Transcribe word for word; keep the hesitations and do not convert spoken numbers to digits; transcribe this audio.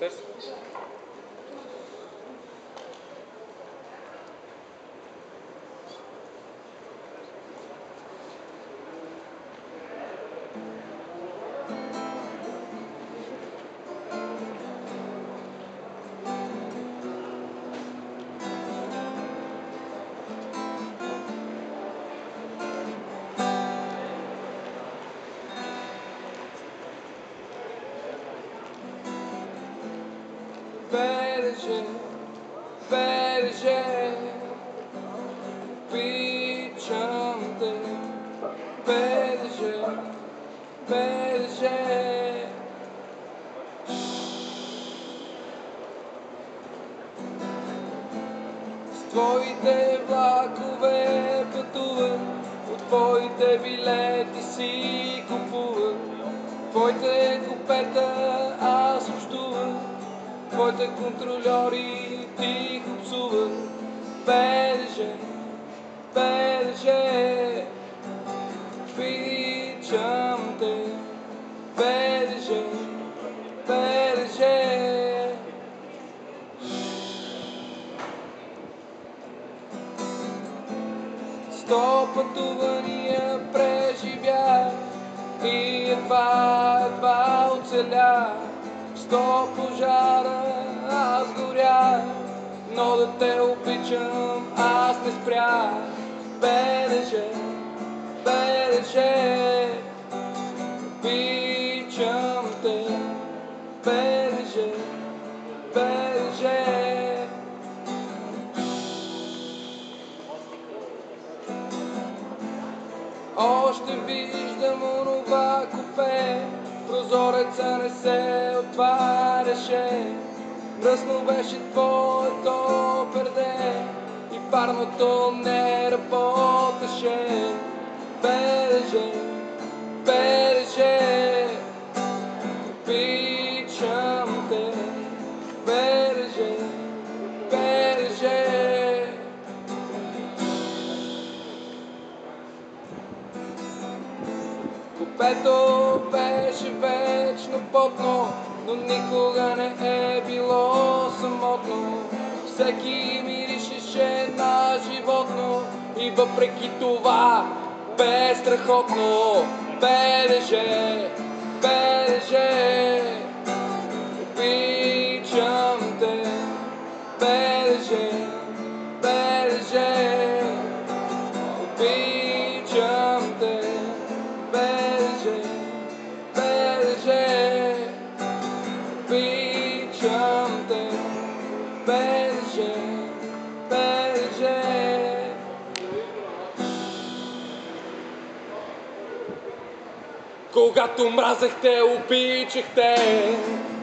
процес. БДЖ, БДЖ, обичам те. БДЖ, БДЖ. С твоите влакове пътувах, от твоите билети си купувах, твоите купета аз общувах, твоите контрольори тихо псувах. БДЖ, БДЖ, обичам те. БДЖ, БДЖ. Сто пътувания преживях и едва, едва оцелях. Сто пожара аз горях, но да те обичам аз не спрях. БДЖ, БДЖ, обичам те. БДЖ, БДЖ. Още виждам онова купе, прозореца не се отваряше. Мръсно беше твоето перде и парното не работеше. БДЖ, БДЖ, обичам те. БДЖ, БДЖ. Купето беше вечно потно, но никога не е било самотно. Всеки миришеше на животно и въпреки това бе страхотно. БДЖ, БДЖ, обичам те. БДЖ, БДЖ, обичам те. БДЖ, БДЖ, обичам те. БДЖ, БДЖ. Когато мразехте, обичахте.